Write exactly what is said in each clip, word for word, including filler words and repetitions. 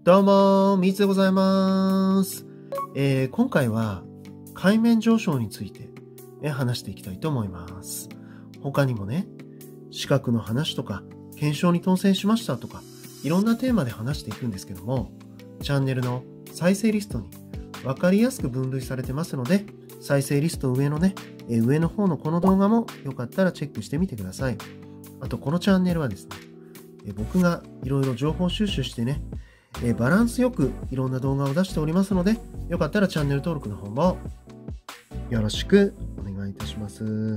どうも、みつでございます。えー今回は海面上昇について、え話していきたいと思います。他にもね、資格の話とか、検証に当選しましたとか、いろんなテーマで話していくんですけども、チャンネルの再生リストに分かりやすく分類されてますので、再生リスト上のね、えー上の方のこの動画もよかったらチェックしてみてください。あと、このチャンネルはですね、えー僕がいろいろ情報収集してね、えーバランスよくいろんな動画を出しておりますので、よかったらチャンネル登録の方もよろしくお願いいたします。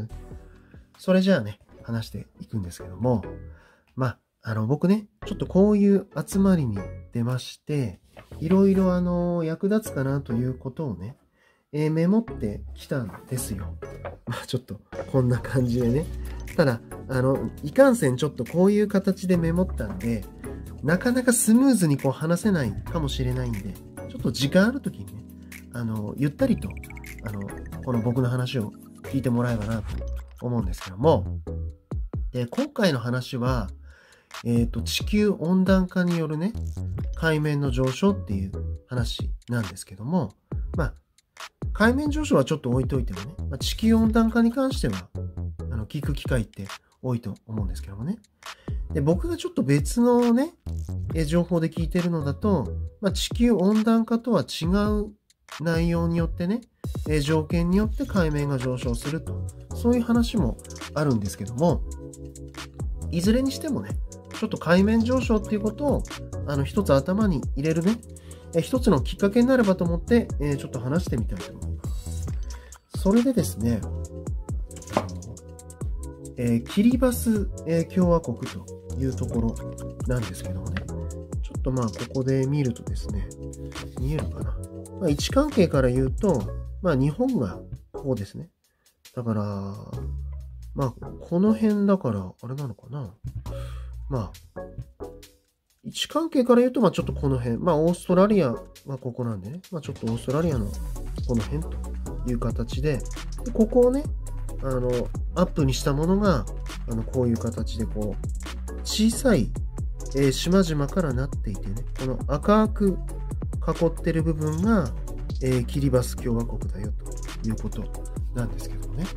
それじゃあね、話していくんですけども、まあ、あの、僕ね、ちょっとこういう集まりに出まして、いろいろあの、役立つかなということをね、えーメモってきたんですよ。まあ、ちょっとこんな感じでね。ただ、あの、いかんせんちょっとこういう形でメモったんで、なかなかスムーズにこう話せないかもしれないんで、ちょっと時間あるときにね、あの、ゆったりと、あの、この僕の話を聞いてもらえばなと思うんですけども、で、今回の話は、えっと、地球温暖化によるね、海面の上昇っていう話なんですけども、まあ、海面上昇はちょっと置いといてもね、まあ、地球温暖化に関しては、あの、聞く機会って多いと思うんですけどもね。で、僕がちょっと別のね、え情報で聞いてるのだと、まあ、地球温暖化とは違う内容によってね、え条件によって海面が上昇すると、そういう話もあるんですけども、いずれにしてもね、ちょっと海面上昇っていうことを、あの、一つ頭に入れるね、え一つのきっかけになればと思って、えーちょっと話してみたいと思います。それでですね、あのえーキリバス、えー共和国というところなんですけどもね、ちょっとまあ、ここで見るとですね、見えるかな。まあ、位置関係から言うと、まあ、日本がここですね。だから、まあ、この辺だから、あれなのかな。まあ、位置関係から言うと、まあ、ちょっとこの辺。まあ、オーストラリアはここなんでね。まあ、ちょっとオーストラリアのこの辺という形で、でここをね、あの、アップにしたものが、あの、こういう形で、こう、小さい、えー島々からなっていてね、この赤く囲ってる部分が、えーキリバス共和国だよということなんですけどもね。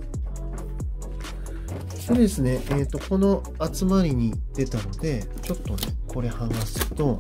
でですね、えっと、この集まりに出たので、ちょっとね、これ剥がすと、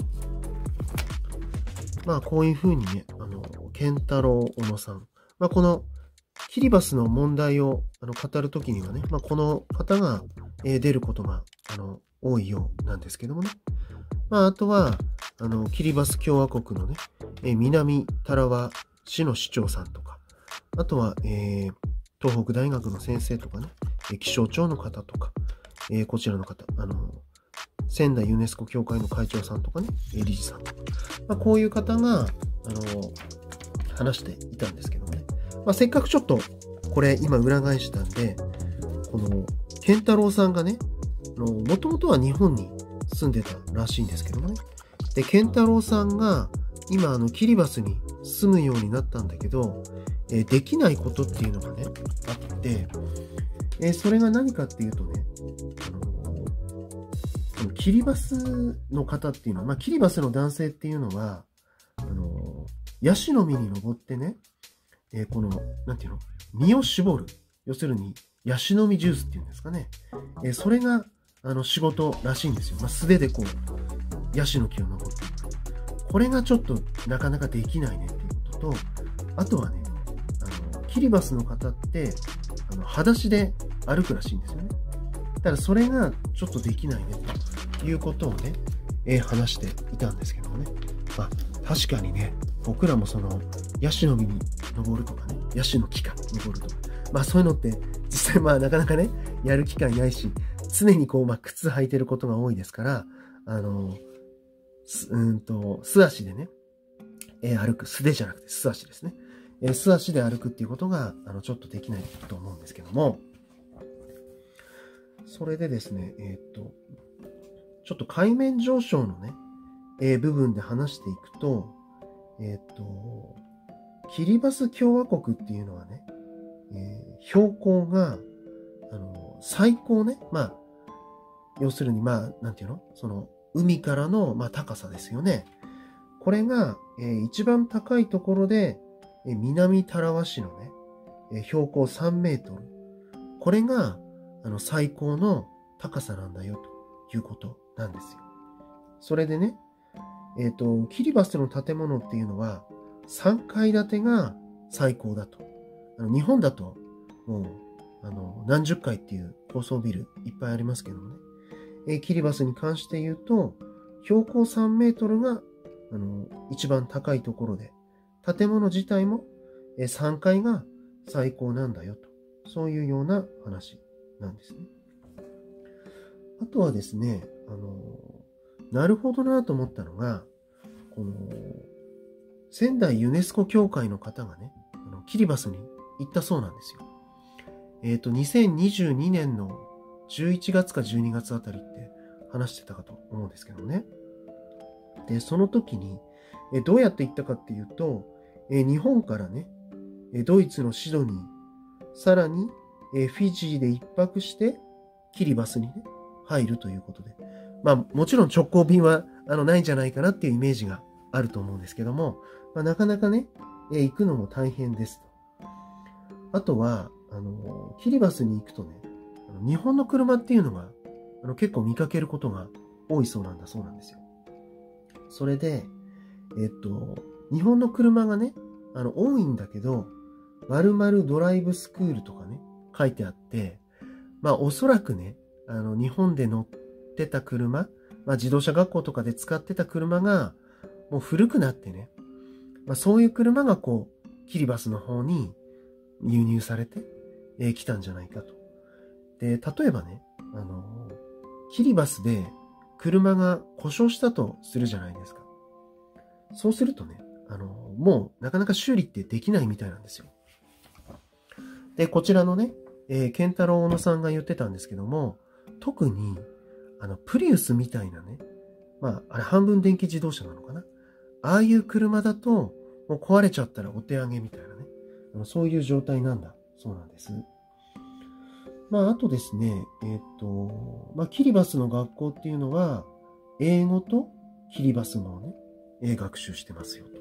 まあ、こういうふうにね、あの、健太郎小野さん。まあ、この、キリバスの問題をあの語るときにはね、まあ、この方が、えー出ることが、あの、多いようなんですけどもね。まあ、あとは、あの、キリバス共和国のね、えー南タラワ市の市長さんとか、あとは、えー東北大学の先生とかね、えー気象庁の方とか、えーこちらの方、あの、仙台ユネスコ協会の会長さんとかね、えー理事さんとか、まあ、こういう方が、あの、話していたんですけどもね。まあ、せっかくちょっと、これ今裏返したんで、この、健太郎さんがね、もともとは日本に住んでたらしいんですけどもね。で、健太郎さんが今、あの、キリバスに住むようになったんだけど、えーできないことっていうのがね、あって、えーそれが何かっていうとね、あのこのキリバスの方っていうのは、まあ、キリバスの男性っていうのは、あのヤシの実に登ってね、えーこの、なんていうの、実を絞る。要するに、ヤシの実ジュースっていうんですかね。えーそれが、あの、仕事らしいんですよ。まあ、素手でこう、ヤシの木を登っていく。これがちょっとなかなかできないねっていうことと、あとはね、あの、キリバスの方って、あの、裸足で歩くらしいんですよね。だからそれがちょっとできないねということをね、えー話していたんですけどもね。まあ、確かにね、僕らもその、ヤシの実に登るとかね、ヤシの木か登るとか、まあそういうのって実際まあなかなかね、やる機会ないし、常にこう、まあ靴履いてることが多いですから、あの、すうーんと、素足でね、えー歩く、素手じゃなくて素足ですね。えー素足で歩くっていうことが、あの、ちょっとできないと思うんですけども、それでですね、えーっと、ちょっと海面上昇のね、えー部分で話していくと、えーっと、キリバス共和国っていうのはね、えー標高が、あの、最高ね、まあ、要するに、まあ、なんていうのその、海からの、まあ、高さですよね。 これが、えー一番高いところで、えー南田良市のね、えー標高さんメートル。これが、あの、最高の高さなんだよ、ということなんですよ。それでね、えっと、キリバスの建物っていうのは、さんかい建てが最高だと。あの日本だと、もう、あの、何十階っていう高層ビルいっぱいありますけどもね。えーキリバスに関して言うと、標高さんメートルが、あの、一番高いところで、建物自体も、えーさんかいが最高なんだよと。そういうような話なんですね。あとはですね、あの、なるほどなと思ったのが、この、仙台ユネスコ協会の方がね、あのキリバスに行ったそうなんですよ。えっと、にせんにじゅうにねんのじゅういちがつかじゅうにがつあたりって話してたかと思うんですけどね。で、その時に、えどうやって行ったかっていうと、え日本からね、えドイツのシドニー、さらにえフィジーで一泊して、キリバスにね、入るということで。まあ、もちろん直行便はあのないんじゃないかなっていうイメージがあると思うんですけども、まあ、なかなかね、え行くのも大変ですと。あとは、あの、キリバスに行くとね、あの日本の車っていうのがあの結構見かけることが多いそうなんだそうなんですよ。それで、えっと、日本の車がね、あの、多いんだけど、〇〇ドライブスクールとかね、書いてあって、まあおそらくね、あの、日本で乗ってた車、まあ自動車学校とかで使ってた車が、もう古くなってね、まあそういう車がこう、キリバスの方に輸入されて、えー来たんじゃないかと。で、例えばね、あの、キリバスで車が故障したとするじゃないですか。そうするとね、あの、もうなかなか修理ってできないみたいなんですよ。で、こちらのね、えー、ケンタロウ小野さんが言ってたんですけども、特に、あの、プリウスみたいなね、まあ、あれ半分電気自動車なのかな。ああいう車だと、もう壊れちゃったらお手上げみたいなね、あのそういう状態なんだそうなんです。まあ、あとですね、えっと、まあ、キリバスの学校っていうのは、英語とキリバス語をね、えー学習してますよと。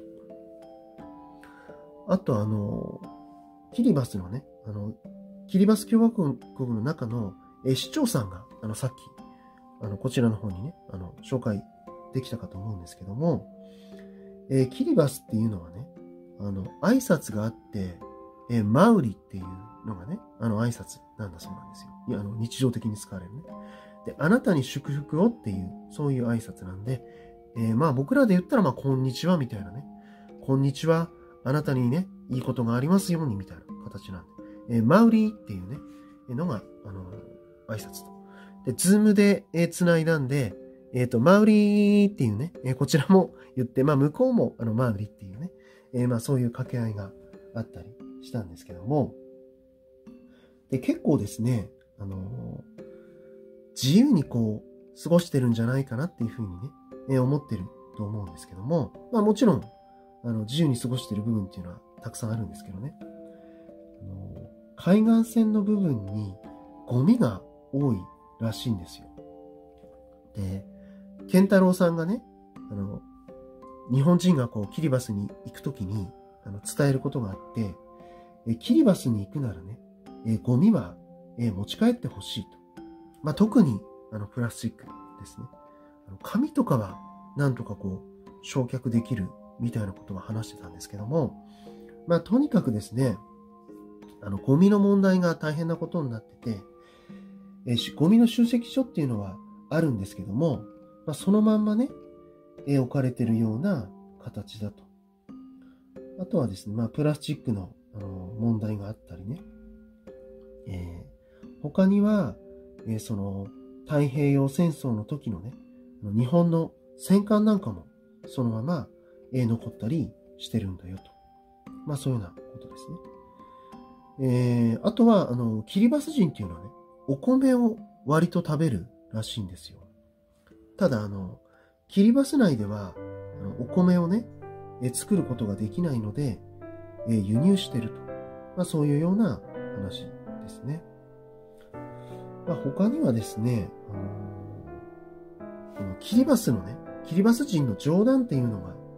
あと、あの、キリバスのね、あの、キリバス共和国の中の、えー市長さんが、あの、さっき、あの、こちらの方にね、あの、紹介できたかと思うんですけども、えーキリバスっていうのはね、あの、挨拶があって、えーマウリっていうのがね、あの挨拶なんだそうなんですよ。いや、あの、日常的に使われるね。で、あなたに祝福をっていう、そういう挨拶なんで、えーまあ僕らで言ったら、まあ、こんにちはみたいなね。こんにちは、あなたにね、いいことがありますようにみたいな形なんで。えーマウリっていうね、のが、あのー挨拶と。で、ズームで、えー、繋いだんで、えっ、と、マウリーっていうね、えーこちらも言って、まあ向こうも、あの、マウリっていうね、えーまあそういう掛け合いがあったりしたんですけども、で、結構ですね、あのー自由にこう、過ごしてるんじゃないかなっていうふうにね、えー思ってると思うんですけども、まあもちろん、あの、自由に過ごしてる部分っていうのはたくさんあるんですけどね。あの海岸線の部分にゴミが多いらしいんですよ。で、ケンタロウさんがね、あの、日本人がこう、キリバスに行くときに、あの、伝えることがあって、えキリバスに行くならね、えゴミは、え持ち帰ってほしいと。まあ、特に、あの、プラスチックですね。あの紙とかは、なんとかこう、焼却できるみたいなことは話してたんですけども、まあ、とにかくですね、あの、ゴミの問題が大変なことになってて、えしゴミの集積所っていうのはあるんですけども、まあ、そのまんまね、え置かれてるような形だと。あとはですね、まあ、プラスチックの、あの問題があったりね。えー、他には、えーその、太平洋戦争の時のね、日本の戦艦なんかもそのまま、えー残ったりしてるんだよと。まあ、そういうようなことですね。えー、あとは、あの、キリバス人っていうのはね、お米を割と食べるらしいんですよ。ただ、あの、キリバス内では、あのお米をね、え作ることができないので、え輸入してると。まあ、そういうような話ですね。まあ、他にはですね、あのこのキリバスのね、キリバス人の冗談っていうのが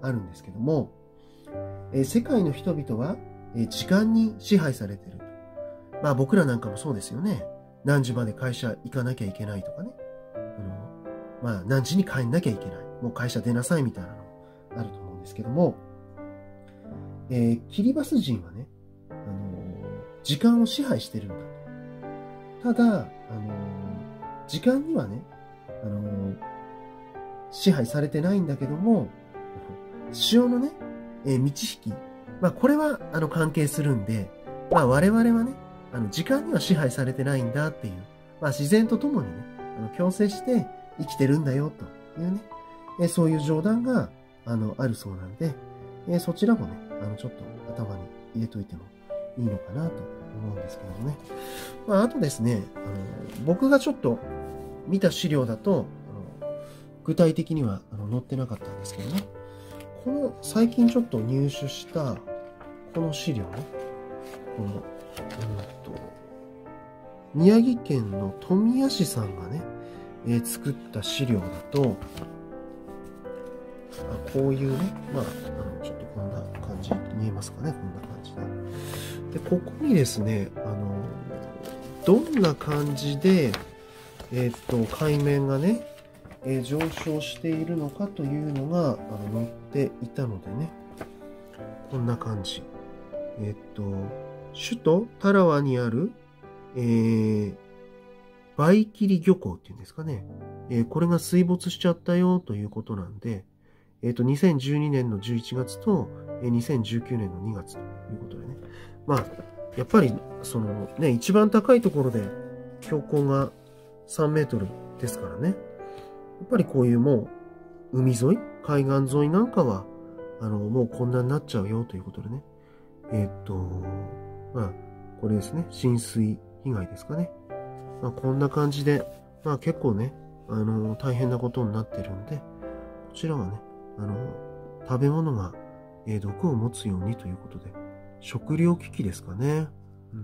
あるんですけども、えー、世界の人々は、えー、時間に支配されていると。まあ僕らなんかもそうですよね。何時まで会社行かなきゃいけないとかね。あのまあ何時に帰んなきゃいけない。もう会社出なさいみたいなのあると思うんですけども、えー、キリバス人はね、あの時間を支配してるんだと。ただ、あの時間にはね、あの支配されてないんだけども、潮のね、えー、満ち引き。まあこれはあの関係するんで、まあ我々はね、あの時間には支配されてないんだっていう、まあ自然とともにね、あの共生して生きてるんだよというね、えー、そういう冗談があのあるそうなんで、えー、そちらもね、あのちょっと頭に入れといてもいいのかなと思うんですけどもね。まああとですね、あの僕がちょっと見た資料だと、あの具体的にはあの載ってなかったんですけどね。この最近ちょっと入手したこの資料ね、この、うんと、宮城県の富谷市さんがね、えー、作った資料だと、あこういうね、まあ、あのちょっとこんな感じ、見えますかね、こんな感じで。で、ここにですね、あの、どんな感じで、えっと、海面がね、えー、上昇しているのかというのが、あの、載っていたのでね、こんな感じ。えっと、首都タラワにある、えー、バイキリ漁港っていうんですかね。えー、これが水没しちゃったよということなんで、えっと、にせんじゅうにねんのじゅういちがつと、えー、にせんじゅうきゅうねんのにがつということでね。まあ、やっぱり、そのね、一番高いところで標高がさんメートルですからね。やっぱりこういうもう、海沿い、海岸沿いなんかは、あの、もうこんなになっちゃうよということでね。えっと、まあ、これですね。浸水被害ですかね。まあ、こんな感じで、まあ結構ね、あの、大変なことになってるんで、こちらはね、あの、食べ物が、えー、毒を持つようにということで、食糧危機ですかね。うんうんうん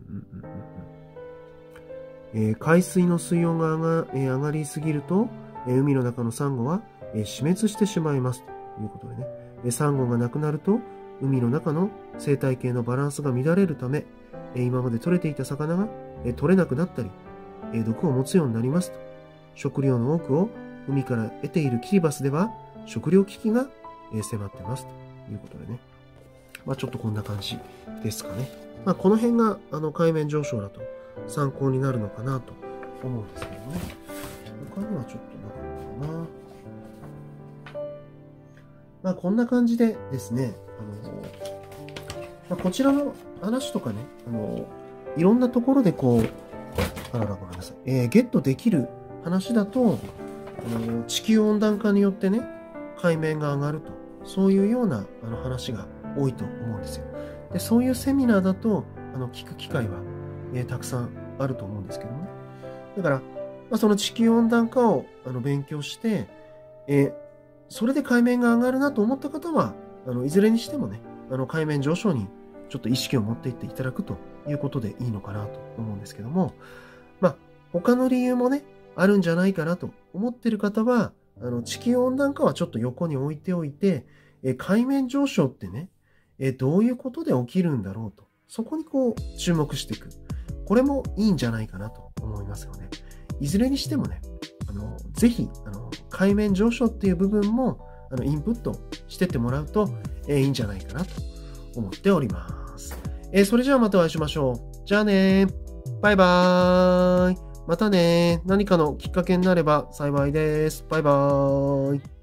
うんえー、海水の水温が上が,、えー、上がりすぎると、えー、海の中のサンゴは、えー、死滅してしまいますということでね。えー、サンゴがなくなると、海の中の生態系のバランスが乱れるため、えー、今まで取れていた魚が、えー、取れなくなったり、えー、毒を持つようになりますと。食料の多くを海から得ているキリバスでは、食糧危機が、えー、迫ってますということでね。まあちょっとこんな感じですかね。まあこの辺があの海面上昇だと参考になるのかなと思うんですけどね。他にはちょっとなかったかな。まあこんな感じでですね、あの、まあ、こちらの話とかね、あの、いろんなところでこう、あららごめんなさい、えー、ゲットできる話だと、あの地球温暖化によってね、海面が上がると、そういうようなあの話が多いと思うんですよ。で、そういうセミナーだと、あの、聞く機会は、えー、たくさんあると思うんですけどもね。だから、まあ、その地球温暖化をあの勉強して、えー、それで海面が上がるなと思った方は、あの、いずれにしてもね、あの、海面上昇にちょっと意識を持っていっていただくということでいいのかなと思うんですけども、まあ、他の理由もね、あるんじゃないかなと思っている方は、あの、地球温暖化はちょっと横に置いておいて、え海面上昇ってね、えどういうことで起きるんだろうと。そこにこう、注目していく。これもいいんじゃないかなと思いますよね。いずれにしてもね、あの、ぜひ、あの、海面上昇っていう部分も、あの、インプットしてってもらうと、えー、いいんじゃないかなと思っております。えー、それじゃあまたお会いしましょう。じゃあねー。バイバーイ。またねー。何かのきっかけになれば幸いです。バイバーイ。